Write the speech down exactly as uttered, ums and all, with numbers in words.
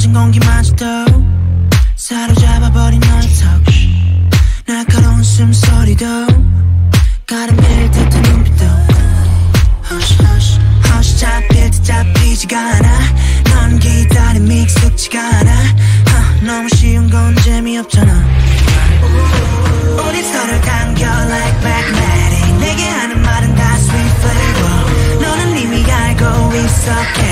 퍼진 공기마저도 사로잡아버린 너의 touch 날카로운 숨소리도 가라앉힐 듯한 눈빛도 Hush hush hush 잡힐 듯 잡히지가 않아 넌 기다림이 익숙지가 않아 uh, 너무 쉬운 건 재미없잖아 우리 서로를 당겨 like magnetic 내게 하는 말은 다 sweet flavor 너는 이미 알고 있어